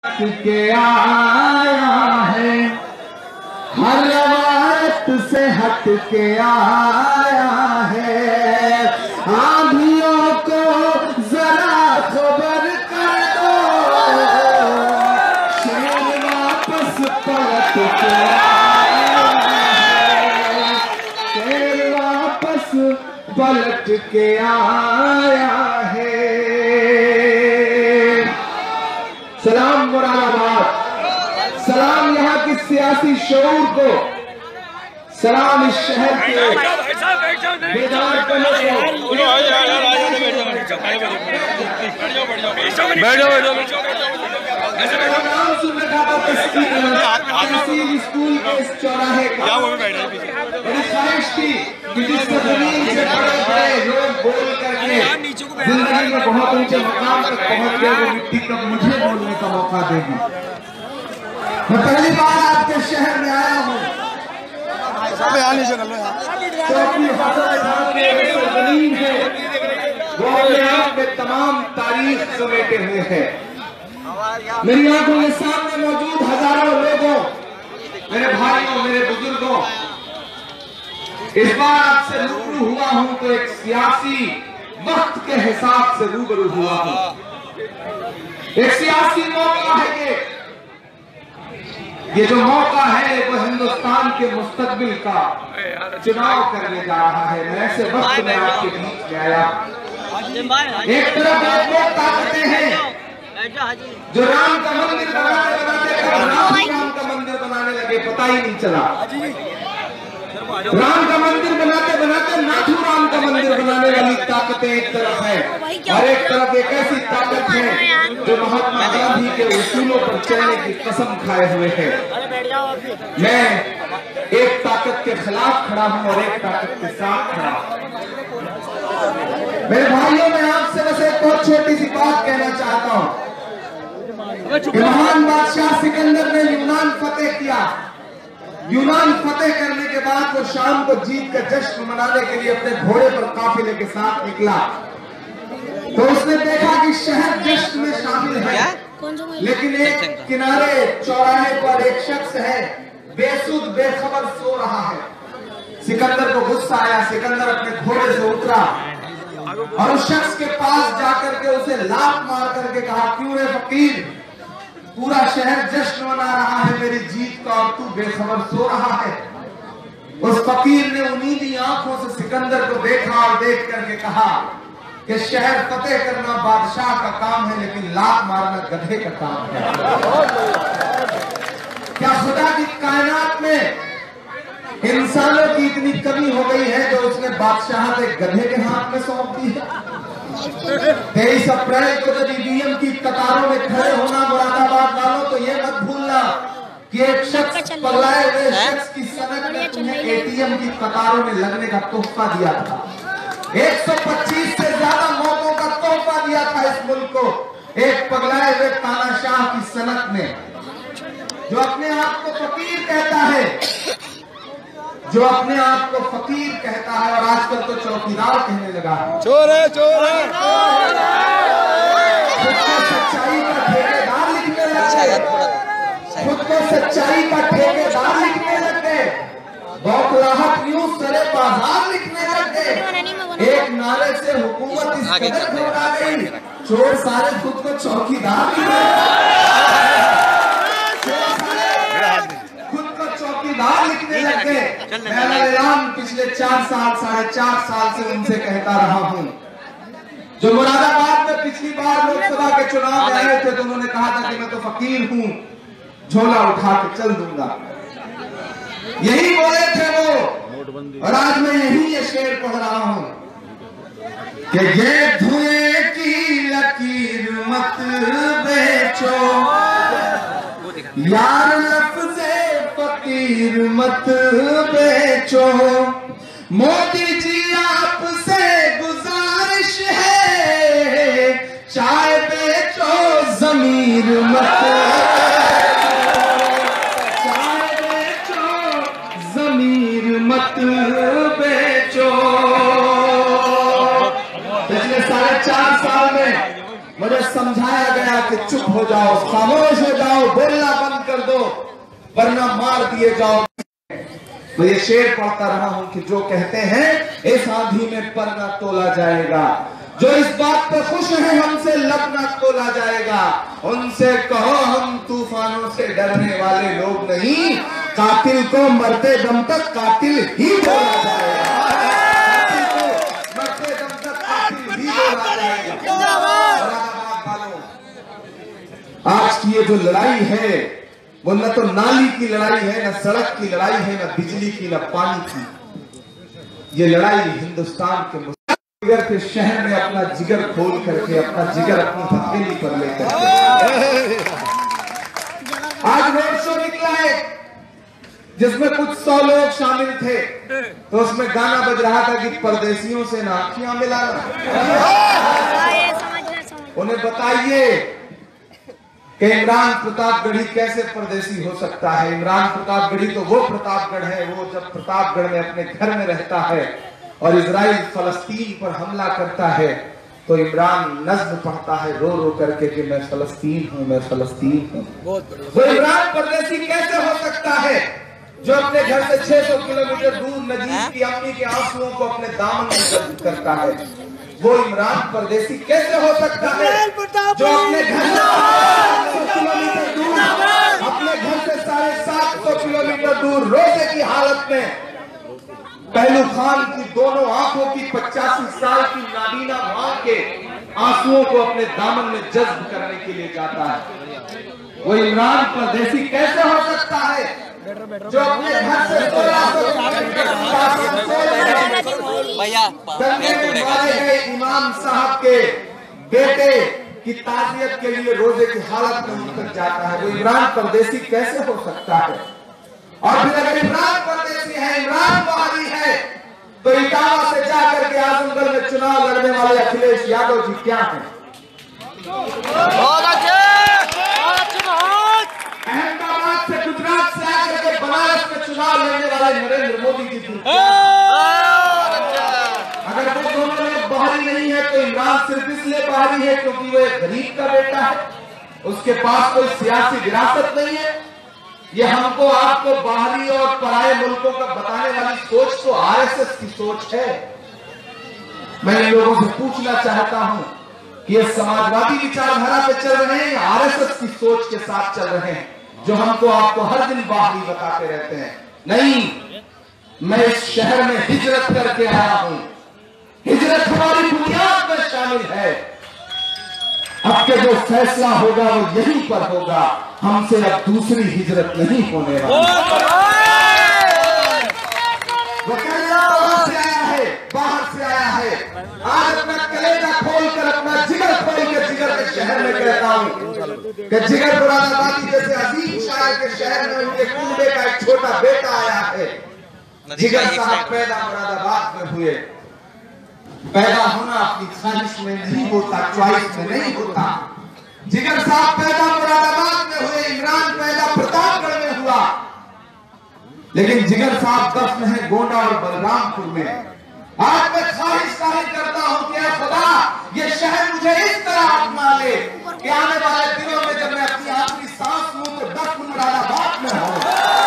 के आया है, हर रवायत से हट के आया है। आंधियों को जरा खबर कर दो, शेर वापस पलट के आया है, शेर वापस पलट के आया है। सलाम मुरादाबाद, सलाम यहाँ की सियासी शऊर को, सलाम इस शहर के बेदार पनों को। स्कूल के इस चौराहे का बड़ी ख्वाहिश थी कि जिससे जमीन से बड़े बड़े लोग बोल करके जिंदगी में बहुत ऊंचे मकाम तक पहुंच गए, वो मिट्टी कब मुझे बोलने का मौका देगी। मैं पहली बार आपके शहर में आया हूँ, जमीन है वो अपने आप में तमाम तारीख समेटे हुए है। मेरी आंखों के सामने मौजूद हजारों लोगों, मेरे भाइयों, मेरे बुजुर्गों, इस बार आपसे रूबरू हुआ हूं तो एक सियासी वक्त के हिसाब से रूबरू हुआ हूं। एक सियासी मौका है ये जो मौका है वो हिंदुस्तान के मुस्तकबिल का चुनाव करने जा रहा है। मैं ऐसे वक्त में आपके बीच में आया। एक तरफ लोग ताकतें हैं जो राम का मंदिर बनाने राम का मंदिर बनाने लगे, पता ही नहीं चला। राम का मंदिर बनाते बनाते नाथू राम का मंदिर बनाने वाली ताकतें एक तरफ है, और एक तरफ एक ऐसी ताकत है जो महात्मा गांधी के उसूलों पर चलने की कसम खाए हुए है। मैं एक ताकत के खिलाफ खड़ा हूं और एक ताकत के साथ खड़ा हूं। मेरे भाइयों, मैं आपसे बस एक बहुत छोटी सी बात कहना चाहता हूं। महान बादशाह सिकंदर ने यूनान फतेह किया। यूनान फतेह करने के बाद वो शाम को जीत का जश्न मनाने के लिए अपने घोड़े पर काफिले के साथ निकला, तो उसने देखा कि शहर जश्न में शामिल है, लेकिन एक किनारे चौराहे पर एक शख्स है बेसुध बेखबर सो रहा है। सिकंदर को गुस्सा आया। सिकंदर अपने घोड़े से उतरा और उस शख्स के पास जाकर के उसे लात मार करके कहा, क्यों रे फकीर, पूरा शहर जश्न मना रहा है मेरी जीत का और तू बेखबर सो रहा है। उस फकीर ने उन्नीदी आंखों से सिकंदर को देखा और देख करके कहा कि शहर फतेह करना बादशाह का काम है, लेकिन लात मारना गधे का काम है। क्या खुदा की कायनात में इंसानों की इतनी कमी हो गई है जो उसने बादशाह एक गधे के हाथ में सौंप दी है? 23 अप्रैल को जब ईवीएम की कतारों में खड़े होना मुरादाबाद वालों, तो ये मत भूलना कि एक शख्स पगलाए हुए शख्स की सनक ने तुम्हें एटीएम की कतारों में लगने का तोहफा दिया था। 125 से ज्यादा मौतों का तोहफा दिया था इस मुल्क को एक पगलाए हुए तानाशाह की सनक ने, जो अपने आप को फकीर कहता है, जो अपने आप को फकीर कहता है और आजकल तो चौकीदार कहने लगा है। चोर है, चोर है। खुद को सच्चाई का ठेकेदार लिखने लगे, खुद को सच्चाई का ठेकेदार लिखने लगे, बौखलाहट न्यूज सरे बाजार लिखने लगे। एक नारे से हुकूमत इस कदर घबरा गई, चोर सारे खुद को चौकीदार लिखने लगे। मेरा ऐलान पिछले 4 साल 4.5 साल से उनसे कहता रहा हूं। जो मुरादाबाद में पिछली बार लोकसभा के चुनाव में आए थे तो उन्होंने कहा था कि मैं तो फकीर हूं, झोला उठा के चल दूंगा, यही बोले थे वो। और आज मैं यही ये शेर पढ़ रहा हूं कि ये धुएं की लकीर मत बेचो यार, लफ्ज़े फकीर मत बेचो, मोदी जी आपसे गुजारिश है, चाय बेचो ज़मीर मत, चाय बेचो ज़मीर मत बेचो। पिछले 4.5 साल में मुझे समझाया गया कि चुप हो जाओ, खामोश हो जाओ। लो वरना मार दिए जाओ। मैं ये शेर पढ़ता रहा हूं कि जो कहते हैं इस आंधी में पर न तोला जाएगा, जो इस बात पर खुश है हमसे लब न तोला जाएगा, उनसे कहो हम तूफानों से डरने वाले लोग नहीं, कातिल को मरते दम तक कातिल ही बोला जाएगा, कातिल को मरते दम तक कातिल ही बोला जाएगा। आज की ये जो लड़ाई है वो न तो नाली की लड़ाई है, न सड़क की लड़ाई है, न बिजली की, न पानी की। ये लड़ाई हिंदुस्तान के जिगर के शहर में अपना जिगर खोल करके, अपना जिगर अपनी हथेली पर लेकर आज रोड शो निकला है जिसमें कुछ 100 लोग शामिल थे, तो उसमें गाना बज रहा था कि परदेसियों से ना आंखियां मिलाना। उन्हें बताइए कि इमरान प्रतापगढ़ी कैसे परदेसी हो सकता है। इमरान प्रतापगढ़ी तो वो प्रतापगढ़ है, वो जब प्रतापगढ़ में अपने घर में रहता है और इजराइल फलस्तीन पर हमला करता है तो इमरान नज्म पढ़ता है रो रो करके कि मैं फलस्तीन हूं, मैं फलस्तीन हूं। वो इमरान परदेसी कैसे हो सकता है जो अपने घर से 600 किलोमीटर दूर नजीब की अम्मी के आंसुओं को अपने दामन में जब्त करता है। वो इमरान परदेसी कैसे हो सकता है जो अपने घर से 700 किलोमीटर दूर, अपने घर से 750 किलोमीटर दूर रोजे की हालत में पहलू खान की दोनों आंखों की 85 साल की नाबीना मां के आंसुओं को अपने दामन में जज्ब करने के लिए जाता है। वो इमरान परदेसी कैसे हो सकता है जो अपने घर से 16 मारे गए इमाम साहब के बेटे की ताजियत के लिए रोजे की हालत में उतर जाता है। वो इमरान परदेसी कैसे हो सकता है? और फिर अगर इमरान परदेसी है, इमरान बाहरी है, तो इटावा से जाकर के आजमगढ़ में चुनाव लड़ने वाले अखिलेश यादव जी क्या हैं? अहमदाबाद से, गुजरात से आकर के बनारस में चुनाव लड़ने वाले नरेंद्र मोदी जी अगर वो दोनों लोग बाहरी नहीं है तो इमरान सिर्फ इसलिए बाहरी है क्योंकि वो एक गरीब का बेटा है, उसके पास कोई सियासी विरासत नहीं है। ये हमको आपको बाहरी और पराये मुल्कों का बताने वाली सोच तो आरएसएस की सोच है। मैं इन लोगों से पूछना चाहता हूं कि ये समाजवादी विचारधारा पे चल रहे हैं या आरएसएस की सोच के साथ चल रहे हैं जो हमको आपको हर दिन बाहरी बताते रहते हैं? नहीं, मैं इस शहर में हिजरत करके आया हूं। हिजरत हमारी बुनियाद में शामिल है। अब के जो फैसला होगा वो यहीं पर होगा, हमसे अब दूसरी हिजरत नहीं होने वाली। वो बाहर से आया है, बाहर से आया है। आज अपना कलेजा खोलकर, अपना जिगर खोल के जिगर के शहर में कहता हूं कि जिगर मुरादाबादी जैसे अजीम शायर के शहर में उनके कुंबे का एक छोटा बेटा आया है। जिगर साहब पैदा मुरादाबाद में हुए। पैदा होना अपनी ख्वाहिश में नहीं होता, च्वाइस में नहीं होता। जिगर साहब पैदा मुरादाबाद में हुए, इमरान पैदा प्रतापगढ़ में हुआ, लेकिन जिगर साहब दफन है गोंडा और बलरामपुर में। आज मैं ख्वाहिश जाहिर करता हूं कि खुदा ये शहर मुझे इस तरह अपना ले कि आने वाले दिनों में जब मैं अपनी आखिरी सांस लूं तो दफन मुरादाबाद में हो।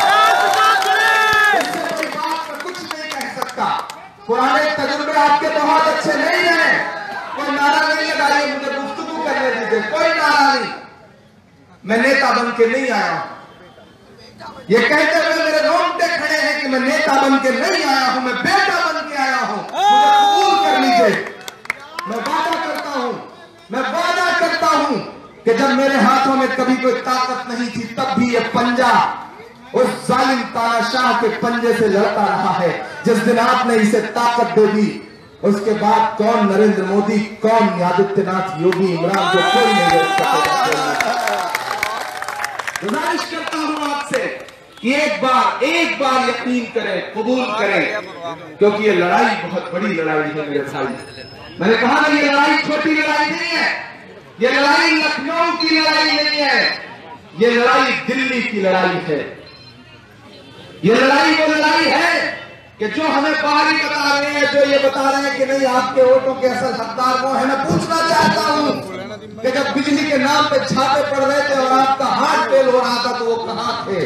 इससे बड़ी बात मैं कुछ नहीं कह सकता। पुराने तजुर्बे आपके बहुत अच्छे नहीं है, कोई नारा नहीं लगाइए, मुझे गुफ्तगू करने दीजिए, कोई नारा नहीं। मैं नेता बन के नहीं आया हूं। ये कहते हुए मेरे रोंगटे खड़े हैं कि मैं नेता बन के नहीं आया हूं, मैं बेटा बन के आया हूं। मुझे कबूल कर लीजिए। मैं वादा करता हूं, मैं वादा करता हूं कि जब मेरे हाथों में कभी कोई ताकत नहीं थी तब भी ये पंजा उस जालिम तानाशाह के पंजे से लड़ता रहा है। जिस दिन आपने इसे ताकत दे दी उसके बाद कौन नरेंद्र मोदी, कौन आदित्यनाथ योगी, इमरान को कोई नहीं रोक सकेगा। गुजारिश करता हूं आपसे कि एक बार यकीन करें, कबूल करें, क्योंकि ये लड़ाई बहुत बड़ी लड़ाई है मेरे भाई। मैंने कहा ना, ये लड़ाई छोटी लड़ाई नहीं है, ये लड़ाई लखनऊ की लड़ाई नहीं है, ये लड़ाई दिल्ली की लड़ाई है। ये लड़ाई वो लड़ाई है कि जो हमें बाहरी बता रहे हैं, जो ये बता रहे हैं कि नहीं आपके वोटों के असल हकदार वो है, मैं पूछना चाहता हूं कि जब बिजली के नाम पे छापे पड़ रहे थे और आपका हार्ट फेल हो रहा था तो वो कहां थे?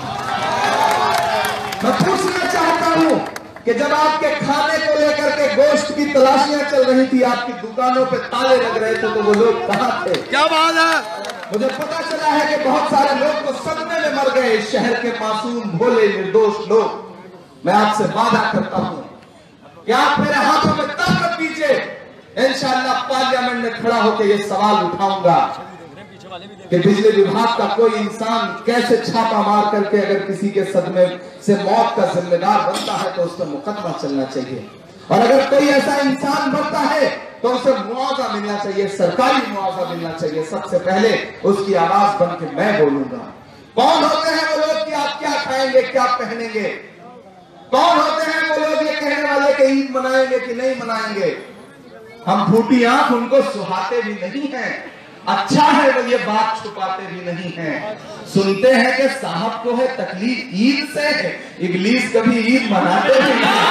मैं पूछना चाहता हूं कि जब आपके खाने को लेकर के गोश्त की तलाशियां चल रही थी, आपकी दुकानों पे ताले लग रहे थे, तो वो लोग कहां थे? क्या बात है? मुझे पता चला है कि बहुत सारे लोग तो सदमे में मर गए, शहर के मासूम भोले निर्दोष लोग। मैं आपसे वादा करता हूं कि आप मेरे हाथों में ताकत दीजिए, इंशाअल्लाह पार्लियामेंट में खड़ा होकर यह सवाल उठाऊंगा कि बिजली विभाग का कोई इंसान कैसे छापा मार करके अगर किसी के सदमे से मौत का जिम्मेदार बनता है तो उस पर मुकदमा चलना चाहिए, और अगर कोई ऐसा इंसान बनता है तो उसे मुआवजा मिलना चाहिए, सरकारी मुआवजा मिलना चाहिए। सबसे पहले उसकी आवाज बन के मैं बोलूंगा। कौन होते हैं वो लोग कि आप क्या खाएंगे, क्या पहनेंगे? कौन होते हैं वो लोग ये कहने वाले कि ईद मनाएंगे कि नहीं मनाएंगे? हम फूटी आंख उनको सुहाते भी नहीं हैं, अच्छा है वो ये बात छुपाते भी नहीं हैं। सुनते हैं कि साहब को है तकलीफ ईद से, इब्लीस कभी ईद मनाते भी नहीं।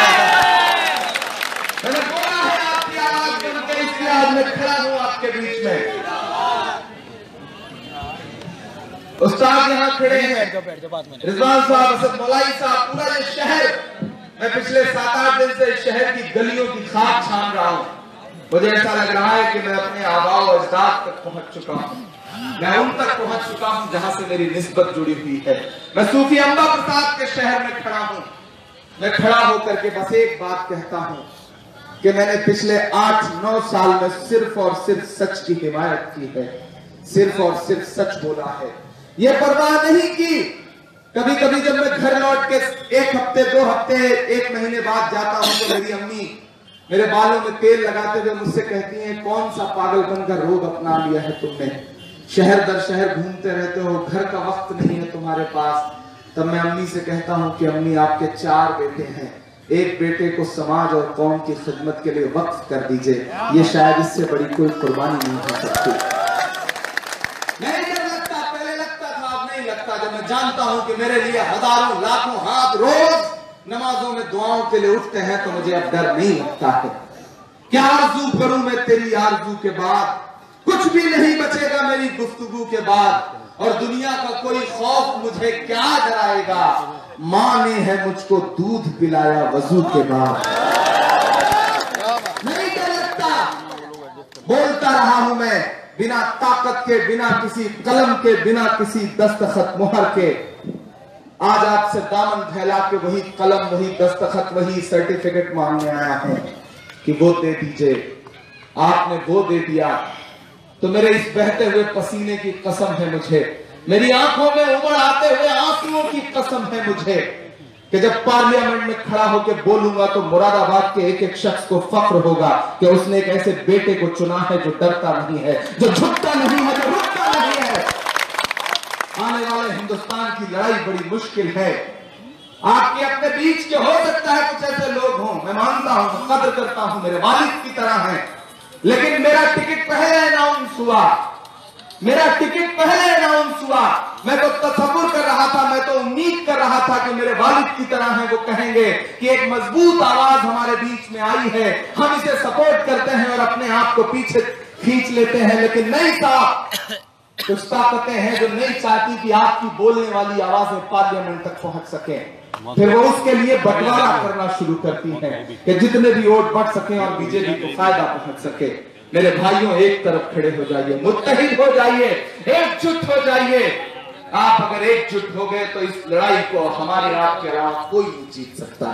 मैंने बोला है आपकी आवाज सुनकर, इसलिए आज मैं खड़ा हूं आपके बीच में। उस्ताद यहाँ खड़े हैं, रिजवान साहब, असद मौलाई साहब, पूरा ये शहर, मैं पिछले 7-8 दिन से शहर की गलियों की खाक छान रहा हूं। मुझे ऐसा लग रहा है कि मैं अपने आबाओ अजदाद तक पहुंच चुका हूं, मैं उन तक पहुंच चुका हूं जहां से मेरी निस्बत जुड़ी हुई है। मैं सूफी अम्बा प्रसाद के शहर में खड़ा हूं। मैं खड़ा होकर के बस एक बात कहता हूं कि मैंने पिछले 8-9 साल में सिर्फ और सिर्फ सच की हिमायत की है, सिर्फ और सिर्फ सच बोला है, ये परवाह नहीं की। कभी कभी जब मैं घर लौट के 1 हफ्ते 2 हफ्ते 1 महीने बाद जाता हूं तो मेरी अम्मी मेरे बालों में तेल लगाते हुए मुझसे कहती हैं, कौन सा पागलपन का रोग अपना लिया है तुमने, शहर दर शहर घूमते रहते हो, घर का वक्त नहीं है तुम्हारे पास। तब मैं अम्मी से कहता हूं कि अम्मी आपके 4 बेटे हैं, एक बेटे को समाज और कौम की खिदमत के लिए वक्फ कर दीजिए, ये शायद इससे बड़ी कोई कुर्बानी नहीं हो सकती। नहीं जब लगता, पहले लगता था, अब नहीं लगता। जब मैं जानता हूं कि मेरे लिए हजारों लाखों हाथ रोज नमाजों में दुआओं के लिए उठते हैं तो मुझे अब डर नहीं लगता है। क्या आरज़ू करूं मैं तेरी आरज़ू के बाद, कुछ भी नहीं बचेगा मेरी गुफ्तगू के बाद, और दुनिया का कोई खौफ मुझे क्या डराएगा, मां ने है मुझको दूध पिलाया वजू के बाद। नहीं डर लगता, बोलता रहा हूं मैं बिना ताकत के, बिना किसी कलम के, बिना किसी दस्तखत मुहर के। आज आपसे दामन फैला के वही कलम, वही दस्तखत, वही सर्टिफिकेट मांगने आया हूं कि वो दे दीजिए। आपने वो दे दिया तो मेरे इस बहते हुए पसीने की कसम है मुझे, मेरी आंखों में उमड़ आते हुए आंसुओं की कसम है मुझे कि जब पार्लियामेंट में खड़ा होकर बोलूंगा तो मुरादाबाद के एक एक शख्स को फख्र होगा कि उसने एक ऐसे बेटे को चुना है जो डरता नहीं है, जो झुकता नहीं है, जो रुकता नहीं है। आने वाले हिंदुस्तान की लड़ाई बड़ी मुश्किल है। आपके अपने बीच के हो सकता है कुछ ऐसे लोग हों, मैं मानता हूं, कदर करता हूं, मेरे वालिद की तरह हैं, लेकिन मेरा टिकट पहले अनाउंस हुआ, मेरा टिकट पहले अनाउंस हुआ। मैं तो तसव्वुर कर रहा था, मैं तो उम्मीद कर रहा था कि मेरे वालिद की तरह हैं, वो कहेंगे कि एक मजबूत आवाज हमारे बीच में आई है, हम इसे सपोर्ट करते हैं और अपने आप को पीछे खींच लेते हैं। लेकिन नहीं साहब, कुछ ताकतें हैं जो नहीं चाहती कि आपकी बोलने वाली आवाजें पार्लियामेंट तक पहुंच सके, फिर वो उसके लिए बंटवारा करना शुरू करती हैं कि जितने भी वोट बढ़ सके और बीजेपी को फायदा पहुंच सके। मेरे भाइयों, एक तरफ खड़े हो जाइए, मुत्तहिद हो जाइए, एकजुट हो जाइए। आप अगर एकजुट हो गए तो इस लड़ाई को हमारे आपके अलावा कोई नहीं जीत सकता।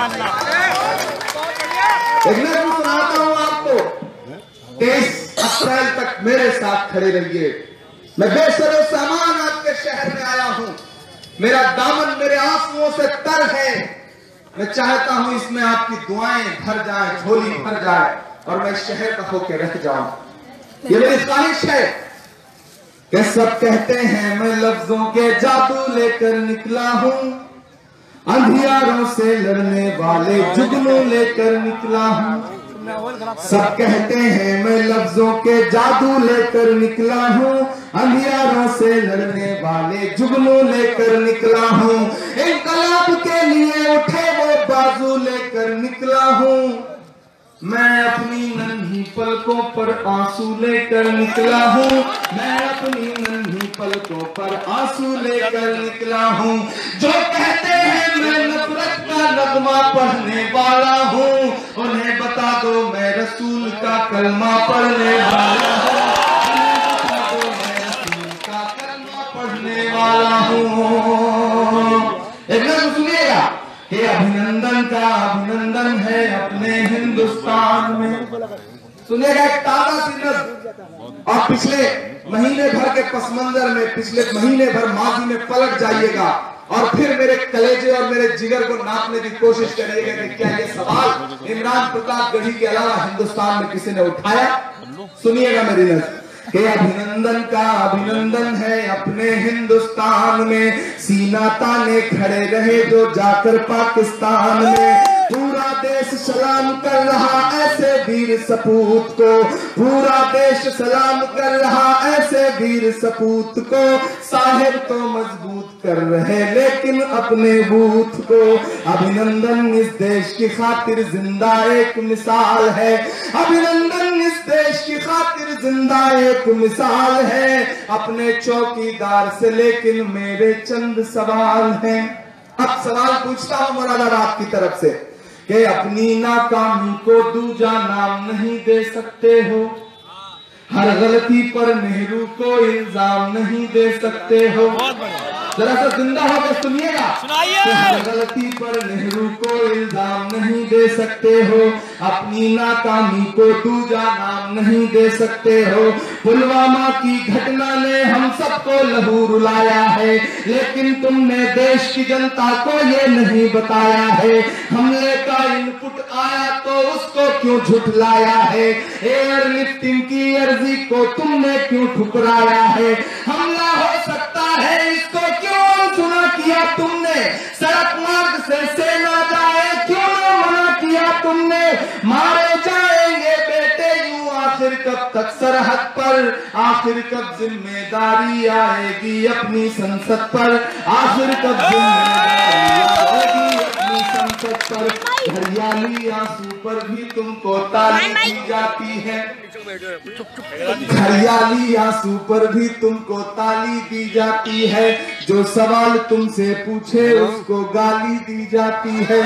देखने को सुनाता हूं आपको, 23 अप्रैल तक मेरे साथ खड़े रहिए। मैं बेसरो सामान आपके शहर में आया हूं, मेरा दामन मेरे आंसुओं से तर है। मैं चाहता हूं इसमें आपकी दुआएं भर जाएं, झोली भर जाए और मैं शहर का होकर रह जाऊं। ये मेरी ख्वाहिश है कि सब कहते हैं मैं लफ्जों के जादू लेकर निकला हूं, अंधियारों से लड़ने वाले जुगनू लेकर निकला हूं। सब कहते हैं मैं लफ्जों के जादू लेकर निकला हूँ, अंधियारों से लड़ने वाले जुगनू लेकर निकला हूँ। इनकलाब के लिए उठे वो बाजू लेकर निकला हूँ, मैं अपनी नन्ही पलकों पर आंसू लेकर निकला हूँ, मैं अपनी नन्ही पलकों पर आंसू लेकर निकला हूँ। जो कहते हैं मैं नफरत का नगमा पढ़ने वाला हूँ, उन्हें बता दो मैं रसूल का कलमा पढ़ने वाला हूँ, उन्हें बता दो मैं रसूल का कलमा पढ़ने वाला हूँ। एक नज़र सुनिएगा कि अभिनंदन का अभिनंदन है अपने हिंदुस्तान में। सुनिएगा एक ताजा सी नज़र, और पिछले महीने भर के पस मंजर में, पिछले महीने भर माजी में पलट जाइएगा और फिर मेरे कलेजे और मेरे जिगर को नापने की कोशिश करिएगा कि क्या ये सवाल इमरान प्रतापगढ़ी के अलावा हिंदुस्तान में किसी ने उठाया। सुनिएगा मेरी नज़र कि अभिनंदन का अभिनंदन है अपने हिंदुस्तान में, सीना ताने खड़े रहे जो जाकर पाकिस्तान में। पूरा देश सलाम कर रहा ऐसे वीर सपूत को, पूरा देश सलाम कर रहा ऐसे वीर सपूत को। साहिब तो मजबूत कर रहे लेकिन अपने बूथ को। अभिनंदन इस देश की खातिर जिंदा एक मिसाल है, अभिनंदन इस देश की खातिर जिंदा एक मिसाल है। अपने चौकीदार से लेकिन मेरे चंद सवाल हैं। अब सवाल पूछता हूं मुरादाबाद की तरफ से कि अपनी नाकामी को दूजा नाम नहीं दे सकते हो, हर गलती पर नेहरू को इल्जाम नहीं दे सकते हो। जरा सा जिंदा होकर सुनिएगा, हर गलती पर नेहरू को इल्जाम नहीं दे सकते हो, अपनी नाकामी को दूजा नाम नहीं दे सकते हो। पुलवामा की घटना ने हम सबको लहू रुलाया है, लेकिन तुमने देश की जनता को ये नहीं बताया है। हमले का इनपुट आया तो उसको क्यों झुठलाया है, एयरलिफ्टिंग की अर्जी को तुमने क्यों ठुकराया है। हमला हो सकता है इसको क्यों सुना किया तुमने, सड़क मार्ग से सेना जाए क्यों न मना किया तुमने। मारे जाएंगे बेटे यूं आखिर कब तक सरहद पर, आखिर कब जिम्मेदारी आएगी अपनी संसद पर, आखिर कब जिम्मेदारी आएगी अपनी संसद पर। हरियाली आंसू पर भी तुमको ताली दी जाती है, हरियाली आंसू पर भी तुमको ताली दी जाती है। जो सवाल तुमसे पूछे उसको गाली दी जाती है।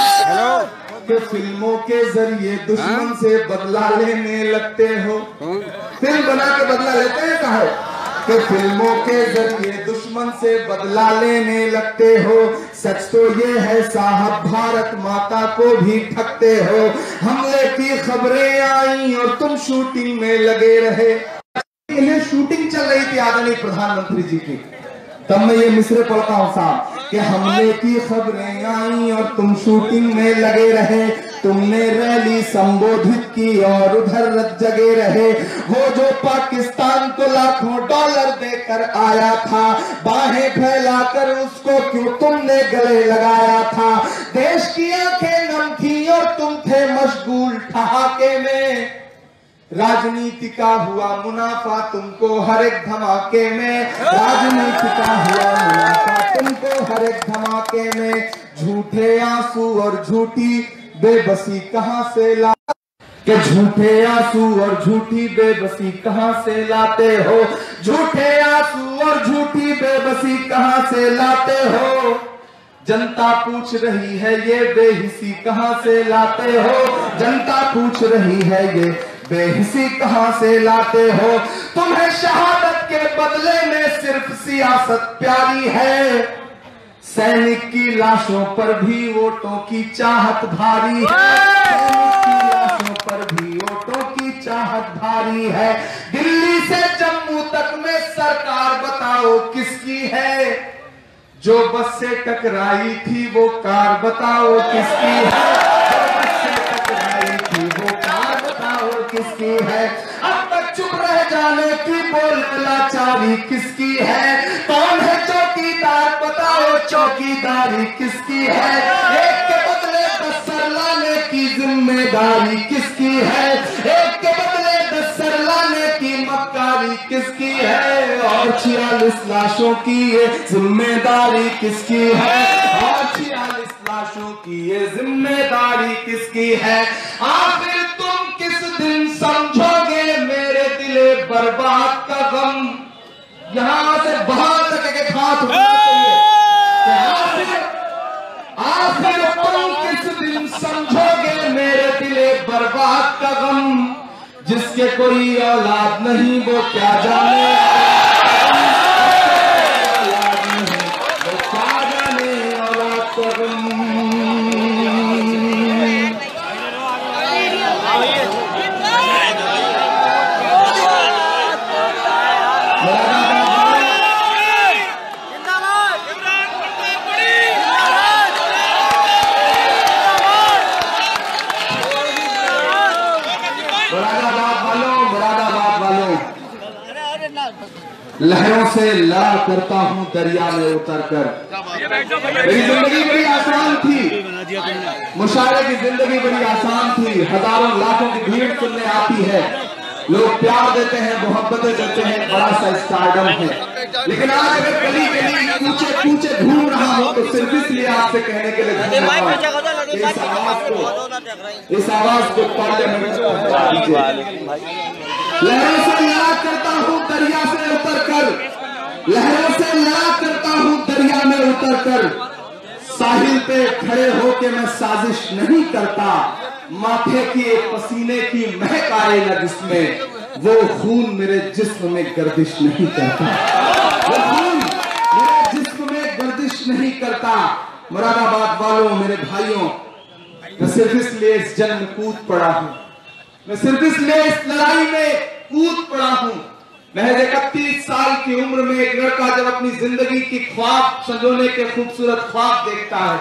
कि फिल्मों के जरिए दुश्मन से बदला लेने लगते हो, फिल्म बना के बदला लेते हैं कहा कि फिल्मों के जरिए दुश्मन से बदला लेने लगते हो। सच तो ये है साहब भारत माता को भी ठगते हो। हमले की खबरें आई और तुम शूटिंग में लगे रहे। इन्हें शूटिंग चल रही थी आदरणीय प्रधानमंत्री जी की, तब मैं ये मिसरे पढ़ता हूँ साहब कि हमले की खबरें आई और तुम शूटिंग में लगे रहे। तुमने रैली संबोधित की और उधर जगे रहे हो। जो पाकिस्तान को लाखों डॉलर देकर आया था, बाहें फैलाकर उसको क्यों तुमने गले लगाया था। देश की आंखें नम थी और तुम थे मशगूल ठहाके में। राजनीति का हुआ मुनाफा तुमको हर एक धमाके में, राजनीति का हुआ मुनाफा तुमको हर एक धमाके में। झूठे आंसू और झूठी बेबसी कहां से ला के, झूठे आंसू और झूठी बेबसी कहां से लाते हो। झूठे आंसू और झूठी बेबसी कहां से लाते हो। जनता पूछ रही है ये बेहिसी कहां से लाते हो। जनता पूछ रही है ये बेहिसी कहां से लाते हो। तुम्हें शहादत के बदले में सिर्फ सियासत प्यारी है। सैनिक की लाशों पर भी वोटों की चाहत भारी है। सैनिक की लाशों पर भी वोटों की चाहत भारी है। दिल्ली से जम्मू तक में सरकार बताओ किसकी है। जो बस से टकराई थी वो कार बताओ किसकी है। जो बस से टकराई थी वो कार बताओ किसकी है। अब तक चुप रह जाने की बोल लाचारी किसकी है। कौन है चौकीदार बताओ चौकीदारी किसकी है। एक के बदले 10 सर लाने की जिम्मेदारी किसकी है। एक के बदले 10 सर लाने की मक्कारी किसकी है। और 46 लाशों की ये जिम्मेदारी किसकी है। और 46 लाशों की ये जिम्मेदारी किसकी है? आखिर तुम किस दिन समझोगे मेरे दिले बर्बाद का गम? यहां से बाहर तक एक हाथ होना चाहिए। आखिर तुम किस दिन समझोगे मेरे दिले बर्बाद का गम? जिसके कोई औलाद नहीं वो क्या जाने, औलाद नहीं वो क्या जाने औलाद का गम। लहरों से लड़ा करता हूँ दरिया में उतर कर। मेरी जिंदगी बड़ी आसान थी, मुशायरे की जिंदगी बड़ी आसान थी। हजारों लाखों की भीड़ सुनने आती है, लोग प्यार देते हैं, मोहब्बतें देते हैं, बड़ा सा स्टारडम है। लेकिन आज अगर गली गली पूछे पूछे घूम रहा हूँ तो सिर्फ इसलिए आपसे कहने के लिए इस आवाज को पार्लियामेंट लहरों से लड़ा करता हूँ दरिया से उतर कर, लहरों से लड़ा करता हूँ दरिया में उतर कर। साहिल पे खड़े होके मैं साजिश नहीं करता, माथे की एक पसीने की महक आए न जिसमें, वो खून मेरे जिस्म में गर्दिश नहीं करता, वो खून मेरे जिस्म में गर्दिश नहीं करता। मुरादाबाद वालों, मेरे भाइयों, मैं सिर्फ इसलिए इस जंग में कूद पड़ा हूं, मैं सिर्फ इसलिए इस लड़ाई में कूद पड़ा हूं। महज 31 साल की उम्र में एक लड़का जब अपनी जिंदगी की ख्वाब संजोने के खूबसूरत ख्वाब देखता है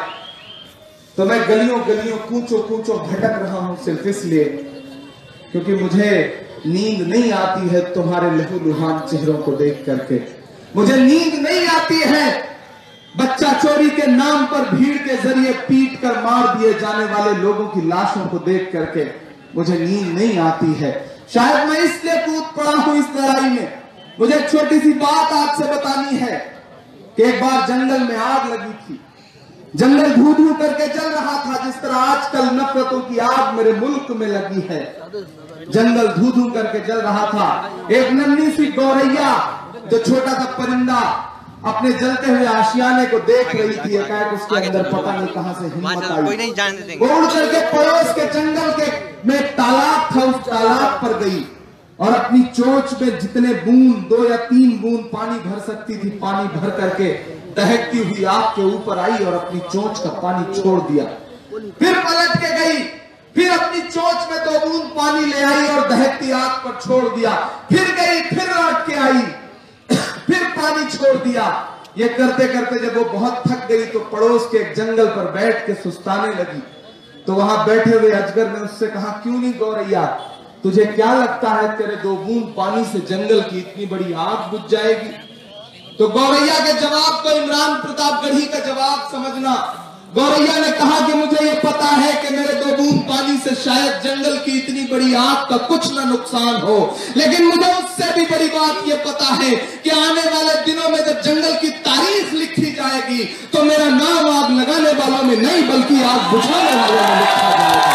तो मैं गलियों गलियों कूचों कूचों भटक रहा हूं सिर्फ इसलिए क्योंकि मुझे नींद नहीं आती है तुम्हारे लहूलुहान चेहरों को देख करके। मुझे नींद नहीं आती है बच्चा चोरी के नाम पर भीड़ के जरिए पीट कर मार दिए जाने वाले लोगों की लाशों को देख करके मुझे नींद नहीं आती है। शायद मैं इसलिए कूद पड़ा हूं इस लड़ाई में। मुझे एक छोटी सी बात आपसे बतानी है कि एक बार जंगल में आग लगी थी, जंगल धू धू करके जल रहा था जिस तरह आजकल नफरतों की आग मेरे मुल्क में लगी है। जंगल धू धू करके जल रहा था। एक नन्ही सी गौरैया जो छोटा सा परिंदा अपने जलते हुए आशियाने को देख रही थी, एकाएक उसके अंदर पता नहीं कहां से हिम्मत आई, वो उड़ करके पड़ोस के जंगल के में तालाब था, उस तालाब पर गई और अपनी चोंच में जितने बूंद 2 या 3 बूंद पानी भर सकती थी पानी भर करके दहकती हुई आग के ऊपर आई और अपनी चोंच का पानी छोड़ दिया। फिर पलट के गई, फिर अपनी चोंच में 2 बूंद पानी ले आई और दहकती आग पर छोड़ दिया। फिर गई, फिर लौट के आई, फिर पानी छोड़ दिया। ये करते करते जब वो बहुत थक गई तो पड़ोस के एक जंगल पर बैठ के सुस्ताने लगी। तो वहां बैठे हुए अजगर ने उससे कहा, क्यों नहीं गौरैया, तुझे क्या लगता है तेरे 2 बूंद पानी से जंगल की इतनी बड़ी आग बुझ जाएगी? तो गौरैया के जवाब को इमरान प्रतापगढ़ी का जवाब समझना। गौरैया ने कहा कि मुझे ये पता है कि मेरे 2 बूंद पानी से शायद जंगल की इतनी बड़ी आग का कुछ ना नुकसान हो, लेकिन मुझे उससे भी बड़ी बात ये पता है कि आने वाले दिनों में जब जंगल की तारीख लिखी जाएगी तो मेरा नाम आग लगाने वालों में नहीं बल्कि आग बुझाने वालों में लिखा जाएगा।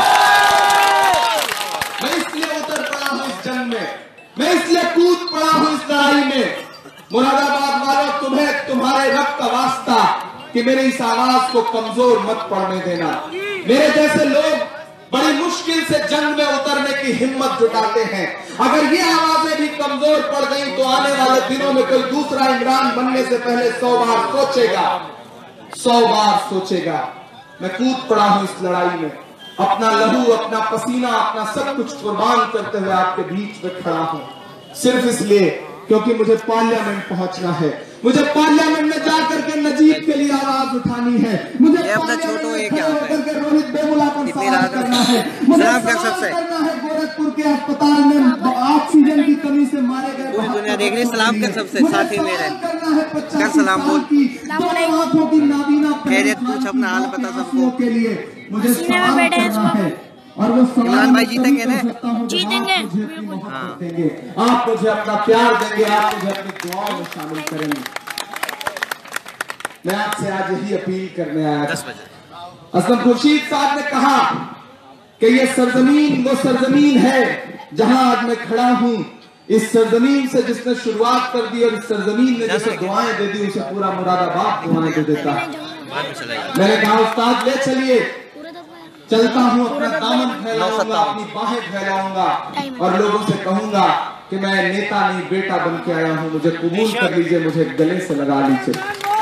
मैं इसलिए उतर पड़ा हूं इस जंग में, मैं इसलिए कूद पड़ा हूं इस लड़ाई में। मुरादाबाद वालों, तुम्हें तुम्हारे रब का वास्ता कि मेरे इस आवाज को कमजोर मत पड़ने देना। मेरे जैसे लोग बड़ी मुश्किल से जंग में उतरने की हिम्मत जुटाते हैं। अगर ये आवाजें भी कमजोर पड़ गई तो आने वाले दिनों में कोई दूसरा इमरान बनने से पहले 100 बार सोचेगा, 100 बार सोचेगा। मैं कूद पड़ा हूं इस लड़ाई में, अपना लहू, अपना पसीना, अपना सब कुछ कुर्बान करते हुए आपके बीच में खड़ा हूं सिर्फ इसलिए क्योंकि मुझे पार्लियामेंट पहुंचना है। मुझे पार्लियामेंट में जाकर के नजीब के लिए आवाज उठानी है। मुझे रोहित बेमुला पर सवाल करना है। मुझे सवाल करना है गोरखपुर के अस्पताल में ऑक्सीजन की कमी से मारे गए पूरी दुनिया देख रही। सलाम कर सबसे साथी मेरे करना है 50 सलाम बोल की 2 आंखों की नाबीना पूछ अपना हाल पता सबको के लिए मुझे सवाल करना है और वो इमरान भाई जीतेंगे ना? जीतेंगे। आप मुझे अपना प्यार देंगे, आप मुझे अपनी दुआओं में शामिल करेंगे। मैं आपसे आज यही अपील करने आया 10 बजे असलम खुर्शीद साहब ने कहा कि ये सरजमीन वो सरजमीन है जहां आज मैं खड़ा हूं। इस सरजमीन से जिसने शुरुआत कर दी और इस सरजमीन ने जिसे दुआएं दे दी उसे पूरा मुरादाबाद दुआएं दे देता। मैंने कहा उस्ताद ले चलिए, चलता हूं, अपना दामन फैलाऊंगा, अपनी बाहें फैलाऊंगा और लोगों से कहूंगा कि मैं नेता नहीं बेटा बन के आया हूं, मुझे कबूल कर लीजिए, मुझे गले से लगा लीजिए।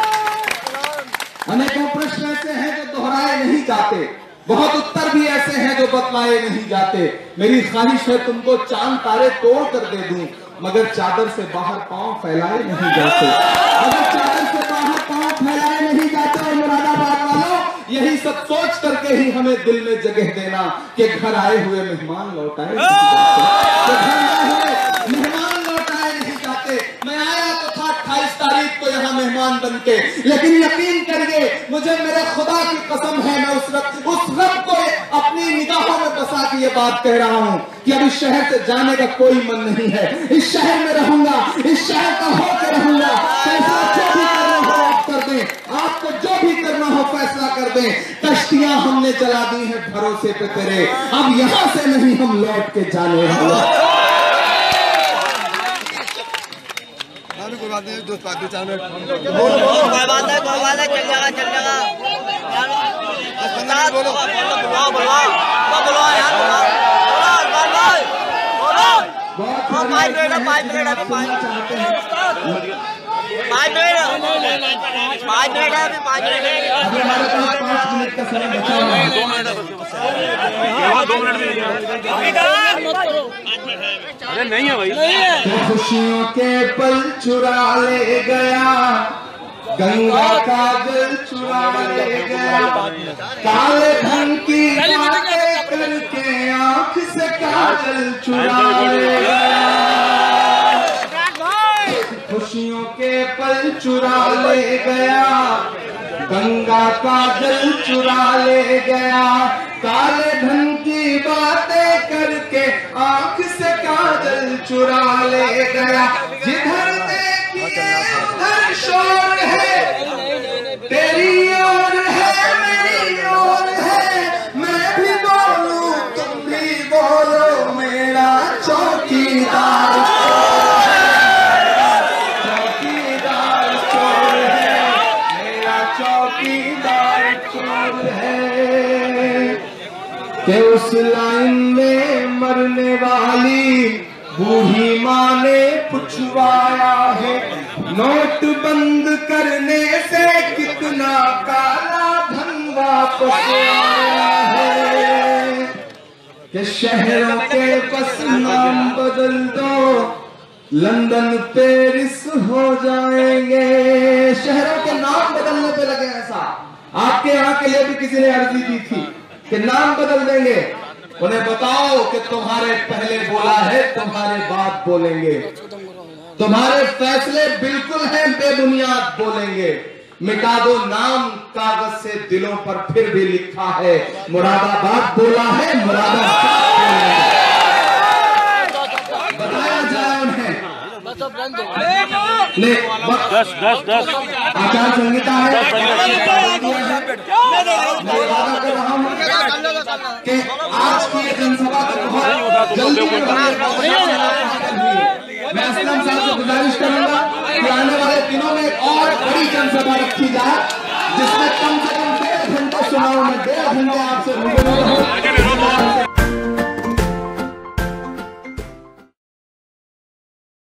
अनेकों प्रश्न ऐसे हैं जो दोहराए नहीं जाते, बहुत उत्तर भी ऐसे हैं जो बतलाए नहीं जाते। मेरी ख्वाहिश है तुमको चांद तारे तोड़ कर दे दूं, मगर चादर से बाहर पांव फैलाए नहीं जाते। अगर चादर से बाहर पांव फैलाए नहीं जाते और मुरादाबाद वालों यही सब सोच करके ही हमें दिल में जगह देना कि घर आए हुए मेहमान लौटाए नहीं जाते, मेहमान लौटाए नहीं जाते। मैं आया तो था 28 तारीख को यहाँ मेहमान बन के, लेकिन यकीन करिए मुझे मेरे खुदा की कसम है, मैं उस रब को अपनी निगाहों में बसा के ये बात कह रहा हूँ कि अब इस शहर से जाने का कोई मन नहीं है। इस शहर में रहूंगा, इस शहर का होकर रहूंगा। फैसला जो भी करना हो आप कर दें, आपको जो भी करना हो फैसला कर दें। कश्तियां हमने चला दी हैं भरोसे पे तेरे, अब यहां से नहीं हम लौट के जाने वाले। कोई बात नहीं, दो चार मिनट कोई बात नहीं, चल जाएगा बोलो बोलो यार, बोलो 5 मिनट अभी 5 मिनट अभी 5 मिनट का समय बचा है। 2 मिनट अरे नहीं है भाई, खुशियों के पल चुरा ले गया, गंगा का जल चुरा ले गया, काले धन की बातें करके आंख से काजल चुरा ले गया। खुशियों के पल चुरा ले गया, गंगा का जल चुरा ले गया, काले धन की बातें करके आंख से काजल चुरा ले गया। जिधर देखिए उधर शोर है, तेरी ओर है मेरी ओर है, मैं भी बोलूं तुम भी बोलो, मेरा चौकीदार चौकीदार चोर है, मेरा चौकीदार चोर है। कि उस लाइन में मरने वाली बूढ़ी माँ ने पुछवाया है, नोट बंद करने से कितना काला धन वापस आया है। कि शहरों के बस नाम बदल दो, लंदन पेरिस हो जाएंगे। शहरों के नाम बदलने पे लगे ऐसा। आपके यहाँ के लिए भी किसी ने अर्जी की थी कि नाम बदल देंगे, उन्हें बताओ कि तुम्हारे पहले बोला है तुम्हारे बाद बोलेंगे, तुम्हारे फैसले बिल्कुल हैं बेबुनियाद बोलेंगे। मिटा दो नाम कागज से दिलों पर, फिर भी लिखा है मुरादाबाद बोला है मुरादाबाद। बताया जाए उन्हें ले 10 आचार संहिता है। मैं वादा कर रहा हूं कि आज की ये जनसभा को बहुत जल्दी मैं असलम साहब से गुजारिश करूंगा कि आने वाले दिनों में एक और बड़ी जनसभा रखी जाए, जिसमें कम से कम 1.5 घंटे चुनाव में 1.5 घंटे आपसे